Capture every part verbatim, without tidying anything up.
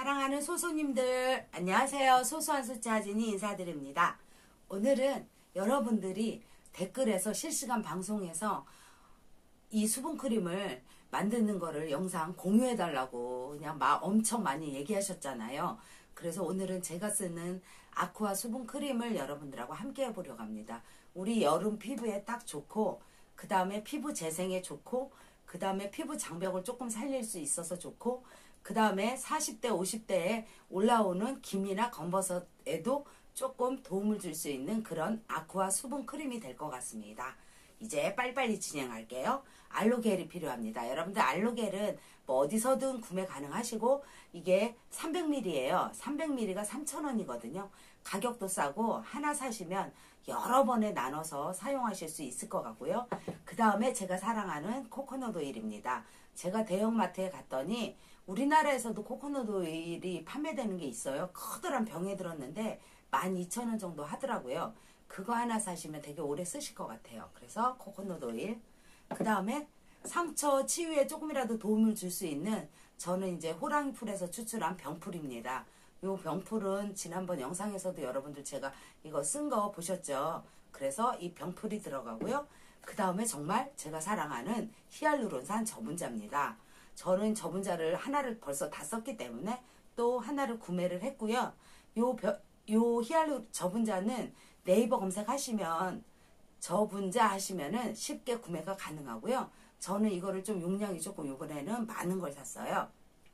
사랑하는 소소님들 안녕하세요. 소소한 수채아진이 인사드립니다. 오늘은 여러분들이 댓글에서 실시간 방송에서 이 수분크림을 만드는 거를 영상 공유해 달라고 그냥 막 엄청 많이 얘기하셨잖아요. 그래서 오늘은 제가 쓰는 아쿠아 수분크림을 여러분들하고 함께 해보려고 합니다. 우리 여름 피부에 딱 좋고 그 다음에 피부 재생에 좋고 그 다음에 피부 장벽을 조금 살릴 수 있어서 좋고 그 다음에 사십 대 오십 대에 올라오는 기미나 검버섯에도 조금 도움을 줄 수 있는 그런 아쿠아 수분 크림이 될 것 같습니다. 이제 빨리빨리 진행할게요. 알로겔이 필요합니다. 여러분들 알로겔은 뭐 어디서든 구매 가능하시고 이게 삼백 밀리리터예요. 삼백 밀리리터가 삼천 원이거든요. 가격도 싸고 하나 사시면 여러 번에 나눠서 사용하실 수 있을 것 같고요. 그 다음에 제가 사랑하는 코코넛 오일입니다. 제가 대형마트에 갔더니 우리나라에서도 코코넛 오일이 판매되는 게 있어요. 커다란 병에 들었는데 만 이천 원 정도 하더라고요. 그거 하나 사시면 되게 오래 쓰실 것 같아요. 그래서 코코넛 오일. 그 다음에 상처 치유에 조금이라도 도움을 줄 수 있는 저는 이제 호랑이풀에서 추출한 병풀입니다. 요 병풀은 지난번 영상에서도 여러분들 제가 이거 쓴 거 보셨죠? 그래서 이 병풀이 들어가고요. 그 다음에 정말 제가 사랑하는 히알루론산 저분자입니다. 저는 저분자를 하나를 벌써 다 썼기 때문에 또 하나를 구매를 했고요. 요, 벼, 요 히알루 저분자는 네이버 검색하시면 저분자 하시면은 쉽게 구매가 가능하고요. 저는 이거를 좀 용량이 조금 요번에는 많은 걸 샀어요.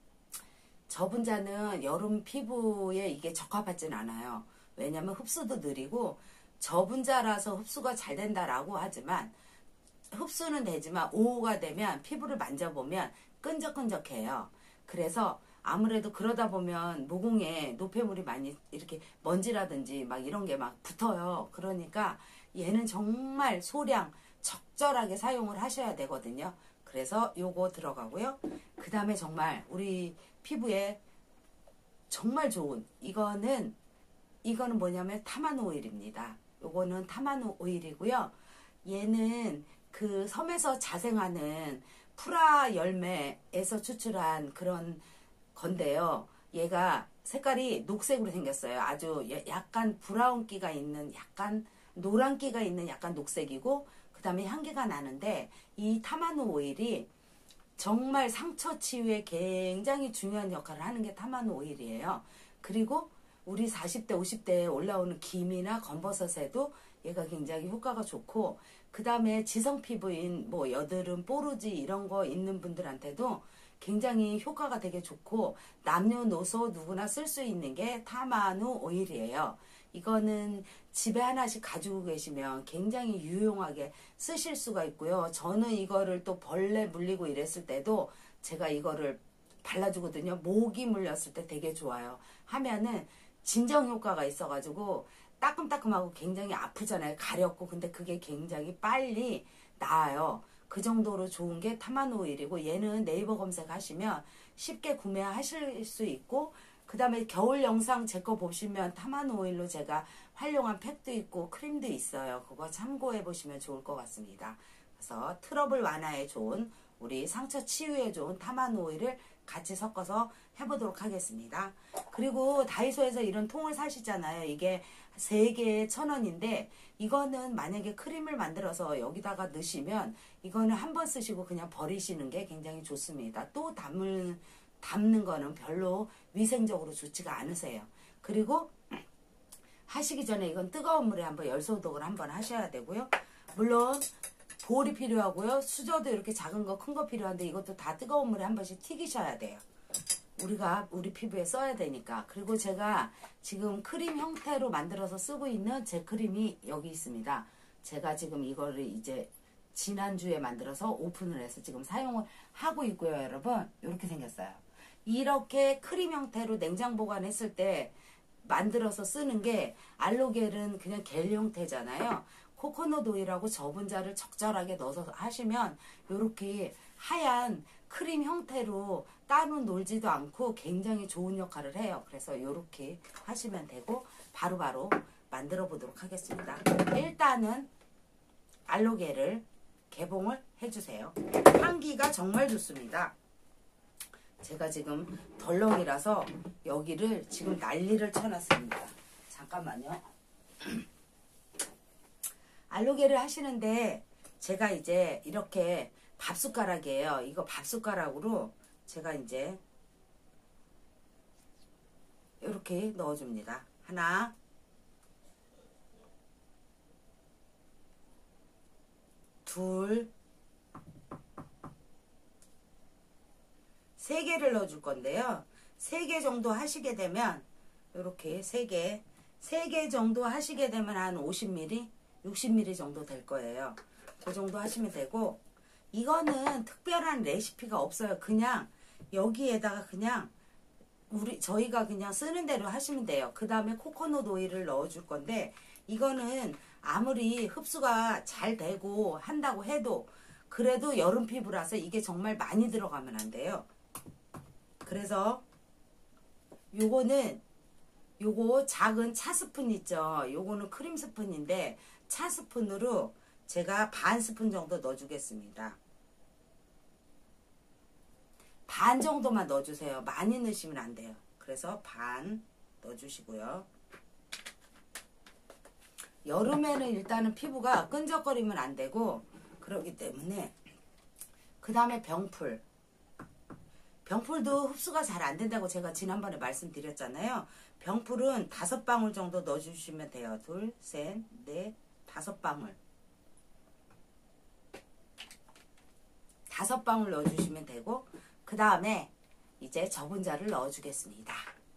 저분자는 여름 피부에 이게 적합하진 않아요. 왜냐면 흡수도 느리고 저분자라서 흡수가 잘 된다라고 하지만 흡수는 되지만 오후가 되면 피부를 만져보면 끈적끈적해요. 그래서 아무래도 그러다 보면 모공에 노폐물이 많이 이렇게 먼지라든지 막 이런 게 막 붙어요. 그러니까 얘는 정말 소량 적절하게 사용을 하셔야 되거든요. 그래서 요거 들어가고요. 그 다음에 정말 우리 피부에 정말 좋은 이거는 이거는 뭐냐면 타마노 오일입니다. 요거는 타마노 오일이고요. 얘는 그 섬에서 자생하는 프라 열매에서 추출한 그런 건데요. 얘가 색깔이 녹색으로 생겼어요. 아주 약간 브라운기가 있는 약간 노란기가 있는 약간 녹색이고 그 다음에 향기가 나는데 이 타마노 오일이 정말 상처 치유에 굉장히 중요한 역할을 하는 게 타마노 오일이에요. 그리고 우리 사십 대 오십 대에 올라오는 기미나 검버섯에도 얘가 굉장히 효과가 좋고 그 다음에 지성 피부인 뭐 여드름, 뽀루지 이런 거 있는 분들한테도 굉장히 효과가 되게 좋고 남녀노소 누구나 쓸 수 있는 게 타마노 오일이에요. 이거는 집에 하나씩 가지고 계시면 굉장히 유용하게 쓰실 수가 있고요. 저는 이거를 또 벌레 물리고 이랬을 때도 제가 이거를 발라주거든요. 모기 물렸을 때 되게 좋아요. 하면은 진정 효과가 있어가지고 따끔따끔하고 굉장히 아프잖아요. 가렵고. 근데 그게 굉장히 빨리 나아요. 그 정도로 좋은 게 타마노 오일이고 얘는 네이버 검색하시면 쉽게 구매하실 수 있고 그 다음에 겨울 영상 제 거 보시면 타마노 오일로 제가 활용한 팩도 있고 크림도 있어요. 그거 참고해 보시면 좋을 것 같습니다. 그래서 트러블 완화에 좋은 우리 상처 치유에 좋은 타마노 오일을 같이 섞어서 해보도록 하겠습니다. 그리고 다이소에서 이런 통을 사시잖아요. 이게 세 개에 천 원인데 이거는 만약에 크림을 만들어서 여기다가 넣으시면 이거는 한 번 쓰시고 그냥 버리시는 게 굉장히 좋습니다. 또 담을, 담는 거는 별로 위생적으로 좋지가 않으세요. 그리고 하시기 전에 이건 뜨거운 물에 한번 열소독을 한번 하셔야 되고요. 물론 볼이 필요하고요. 수저도 이렇게 작은 거 큰 거 필요한데 이것도 다 뜨거운 물에 한 번씩 튀기셔야 돼요. 우리가 우리 피부에 써야 되니까. 그리고 제가 지금 크림 형태로 만들어서 쓰고 있는 제 크림이 여기 있습니다. 제가 지금 이거를 이제 지난주에 만들어서 오픈을 해서 지금 사용을 하고 있고요. 여러분 이렇게 생겼어요. 이렇게 크림 형태로 냉장 보관했을 때 만들어서 쓰는 게 알로겔은 그냥 겔 형태잖아요. 코코넛 오일하고 저분자를 적절하게 넣어서 하시면 이렇게 하얀 크림 형태로 따로 놀지도 않고 굉장히 좋은 역할을 해요. 그래서 이렇게 하시면 되고 바로바로 바로 만들어 보도록 하겠습니다. 일단은 알로겔을 개봉을 해주세요. 향기가 정말 좋습니다. 제가 지금 덜렁이라서 여기를 지금 난리를 쳐놨습니다. 잠깐만요. 알로게를 하시는데 제가 이제 이렇게 밥숟가락이에요. 이거 밥숟가락으로 제가 이제 이렇게 넣어줍니다. 하나, 둘, 세 개를 넣어줄 건데요. 세 개 정도 하시게 되면 이렇게 세 개, 세 개 정도 하시게 되면 한 오십 밀리리터, 육십 밀리리터 정도 될 거예요. 그 정도 하시면 되고, 이거는 특별한 레시피가 없어요. 그냥 여기에다가 그냥 우리 저희가 그냥 쓰는 대로 하시면 돼요. 그 다음에 코코넛 오일을 넣어줄 건데, 이거는 아무리 흡수가 잘 되고 한다고 해도 그래도 여름 피부라서 이게 정말 많이 들어가면 안 돼요. 그래서 요거는 요거 작은 차 스푼 있죠. 요거는 크림 스푼인데 차 스푼으로 제가 반 스푼 정도 넣어주겠습니다. 반 정도만 넣어주세요. 많이 넣으시면 안 돼요. 그래서 반 넣어주시고요. 여름에는 일단은 피부가 끈적거리면 안 되고 그러기 때문에, 그 다음에 병풀. 병풀도 흡수가 잘 안 된다고 제가 지난번에 말씀드렸잖아요. 병풀은 다섯 방울 정도 넣어주시면 돼요. 둘, 셋, 넷, 다섯 방울. 다섯 방울 넣어주시면 되고, 그 다음에 이제 저분자를 넣어주겠습니다.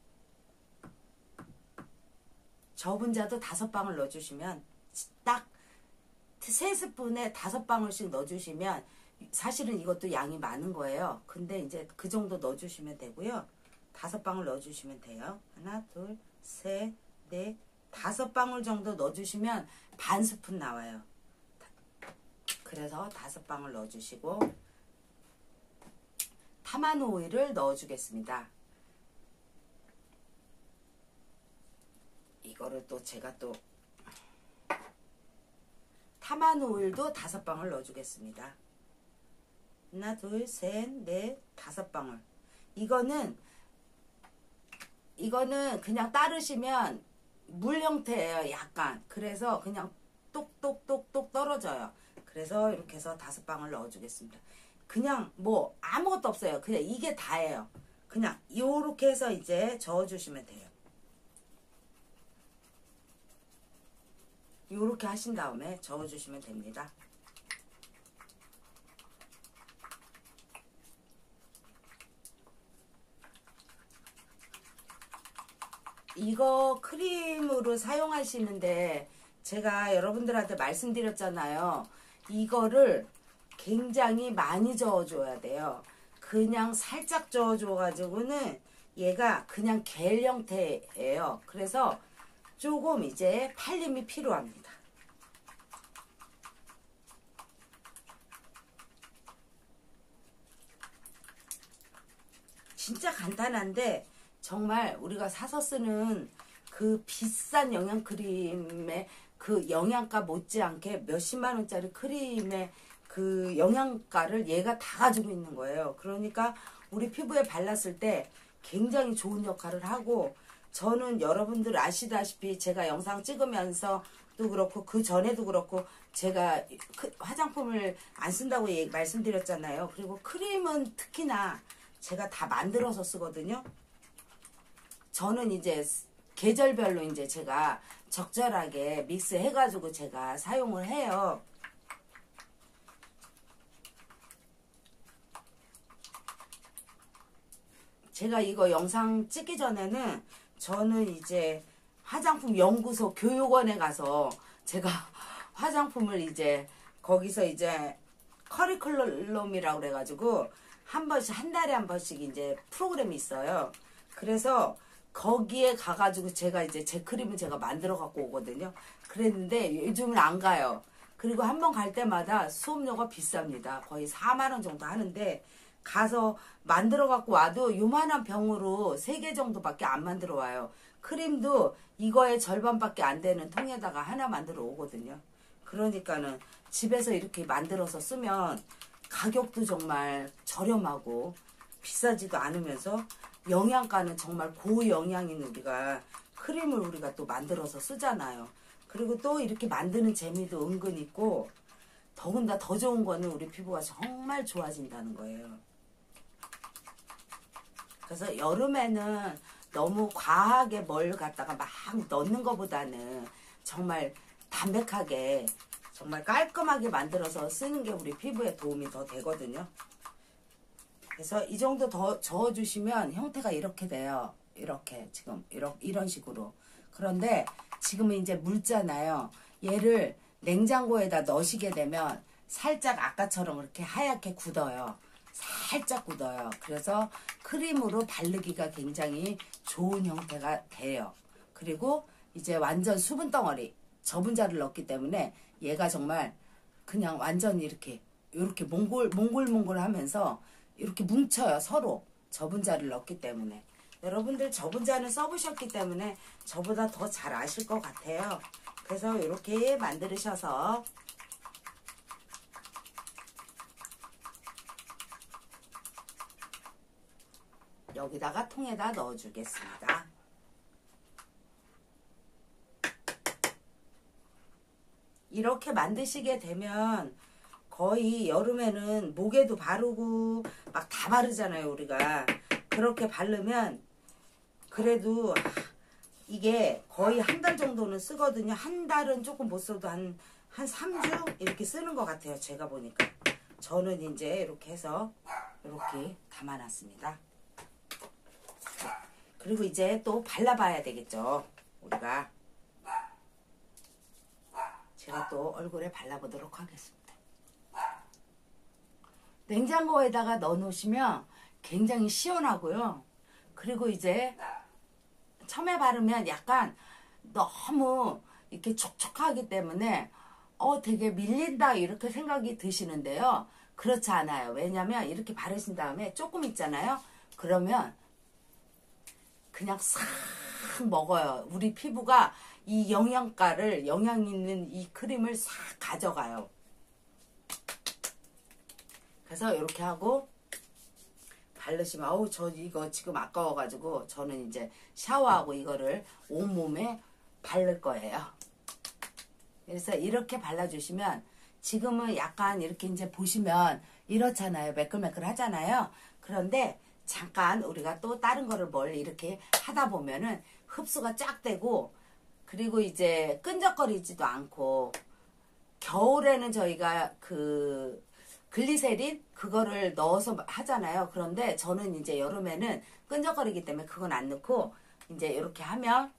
저분자도 다섯 방울 넣어주시면 딱 세 스푼에 다섯 방울씩 넣어주시면 사실은 이것도 양이 많은 거예요. 근데 이제 그 정도 넣어주시면 되고요. 다섯 방울 넣어주시면 돼요. 하나, 둘, 셋, 넷, 다섯 방울 정도 넣어주시면 반 스푼 나와요. 그래서 다섯 방울 넣어주시고, 타마노 오일을 넣어주겠습니다. 이거를 또 제가 또 타마노 오일도 다섯 방울 넣어주겠습니다. 하나, 둘, 셋, 넷, 다섯 방울. 이거는 이거는 그냥 따르시면 물 형태예요. 약간. 그래서 그냥 똑똑똑똑 떨어져요. 그래서 이렇게 해서 다섯 방울 넣어주겠습니다. 그냥 뭐 아무것도 없어요. 그냥 이게 다예요. 그냥 요렇게 해서 이제 저어주시면 돼요. 요렇게 하신 다음에 저어주시면 됩니다. 이거 크림으로 사용하시는데 제가 여러분들한테 말씀드렸잖아요. 이거를 굉장히 많이 저어줘야 돼요. 그냥 살짝 저어줘가지고는 얘가 그냥 겔 형태예요. 그래서 조금 이제 팔림이 필요합니다. 진짜 간단한데 정말 우리가 사서 쓰는 그 비싼 영양크림의 그 영양가 못지않게 몇십만 원짜리 크림의 그 영양가를 얘가 다 가지고 있는 거예요. 그러니까 우리 피부에 발랐을 때 굉장히 좋은 역할을 하고, 저는 여러분들 아시다시피 제가 영상 찍으면서도 그렇고 그 전에도 그렇고 제가 화장품을 안 쓴다고 얘기, 말씀드렸잖아요. 그리고 크림은 특히나 제가 다 만들어서 쓰거든요. 저는 이제 계절별로 이제 제가 적절하게 믹스해가지고 제가 사용을 해요. 제가 이거 영상 찍기 전에는 저는 이제 화장품 연구소 교육원에 가서 제가 화장품을 이제 거기서 이제 커리큘럼이라고 그래가지고 한 번씩, 한 달에 한 번씩 이제 프로그램이 있어요. 그래서 거기에 가가지고 제가 이제 제 크림을 제가 만들어 갖고 오거든요. 그랬는데 요즘은 안 가요. 그리고 한 번 갈 때마다 수업료가 비쌉니다. 거의 사만 원 정도 하는데, 가서 만들어 갖고 와도 요만한 병으로 세 개 정도밖에 안 만들어 와요. 크림도 이거의 절반밖에 안 되는 통에다가 하나 만들어 오거든요. 그러니까는 집에서 이렇게 만들어서 쓰면 가격도 정말 저렴하고 비싸지도 않으면서 영양가는 정말 고영양인 우리가 크림을 우리가 또 만들어서 쓰잖아요. 그리고 또 이렇게 만드는 재미도 은근 있고 더군다나 더 좋은 거는 우리 피부가 정말 좋아진다는 거예요. 그래서 여름에는 너무 과하게 뭘 갖다가 막 넣는 것보다는 정말 담백하게 정말 깔끔하게 만들어서 쓰는 게 우리 피부에 도움이 더 되거든요. 그래서 이 정도 더 저어주시면 형태가 이렇게 돼요. 이렇게 지금 이런, 이런 식으로. 그런데 지금은 이제 묽잖아요. 얘를 냉장고에다 넣으시게 되면 살짝 아까처럼 이렇게 하얗게 굳어요. 살짝 굳어요. 그래서 크림으로 바르기가 굉장히 좋은 형태가 돼요. 그리고 이제 완전 수분 덩어리 저분자를 넣기 때문에 얘가 정말 그냥 완전 이렇게 이렇게 몽골 몽골몽골 하면서 이렇게 뭉쳐요. 서로 저분자를 넣기 때문에. 여러분들 저분자는 써보셨기 때문에 저보다 더 잘 아실 것 같아요. 그래서 이렇게 만드셔서 여기다가 통에다 넣어주겠습니다. 이렇게 만드시게 되면 거의 여름에는 목에도 바르고 막 다 바르잖아요 우리가. 그렇게 바르면 그래도 이게 거의 한 달 정도는 쓰거든요. 한 달은 조금 못 써도 한, 한 삼 주 이렇게 쓰는 것 같아요. 제가 보니까. 저는 이제 이렇게 해서 이렇게 담아놨습니다. 그리고 이제 또 발라봐야 되겠죠. 우리가. 제가 또 얼굴에 발라보도록 하겠습니다. 냉장고에다가 넣어 놓으시면 굉장히 시원하고요. 그리고 이제 처음에 바르면 약간 너무 이렇게 촉촉하기 때문에 어 되게 밀린다 이렇게 생각이 드시는데요. 그렇지 않아요. 왜냐면 이렇게 바르신 다음에 조금 있잖아요. 그러면 그냥 싹 먹어요. 우리 피부가 이 영양가를, 영양 있는 이 크림을 싹 가져가요. 그래서 이렇게 하고 바르시면 아우 저 이거 지금 아까워가지고 저는 이제 샤워하고 이거를 온몸에 바를 거예요. 그래서 이렇게 발라주시면 지금은 약간 이렇게 이제 보시면 이렇잖아요. 매끌매끌 하잖아요. 그런데 잠깐 우리가 또 다른 거를 뭘 이렇게 하다 보면은 흡수가 쫙 되고 그리고 이제 끈적거리지도 않고 겨울에는 저희가 그 글리세린 그거를 넣어서 하잖아요. 그런데 저는 이제 여름에는 끈적거리기 때문에 그건 안 넣고 이제 이렇게 하면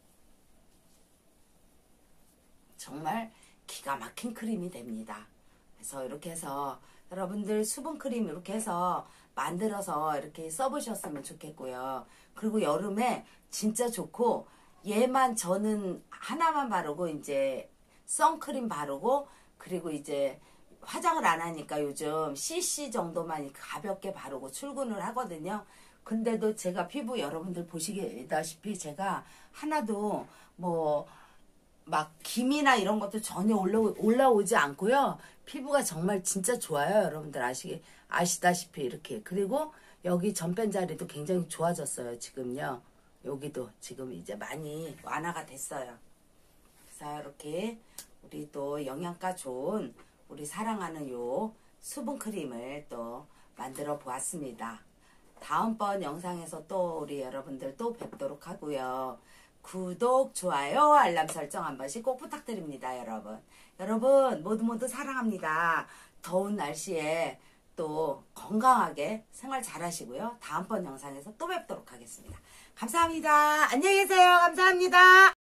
정말 기가 막힌 크림이 됩니다. 그래서 이렇게 해서 여러분들 수분 크림 이렇게 해서 만들어서 이렇게 써보셨으면 좋겠고요. 그리고 여름에 진짜 좋고 얘만 저는 하나만 바르고 이제 선크림 바르고 그리고 이제 화장을 안 하니까 요즘 씨씨 정도만 가볍게 바르고 출근을 하거든요. 근데도 제가 피부 여러분들 보시다시피 제가 하나도 뭐 막 기미나 이런 것도 전혀 올라오, 올라오지 않고요. 피부가 정말 진짜 좋아요. 여러분들 아시, 아시다시피 이렇게. 그리고 여기 전뺀 자리도 굉장히 좋아졌어요. 지금요. 여기도 지금 이제 많이 완화가 됐어요. 그래서 이렇게 우리 또 영양가 좋은 우리 사랑하는 요 수분 크림을 또 만들어 보았습니다. 다음번 영상에서 또 우리 여러분들 또 뵙도록 하고요. 구독, 좋아요, 알람 설정 한 번씩 꼭 부탁드립니다. 여러분. 여러분 모두 모두 사랑합니다. 더운 날씨에 또 건강하게 생활 잘 하시고요. 다음번 영상에서 또 뵙도록 하겠습니다. 감사합니다. 안녕히 계세요. 감사합니다.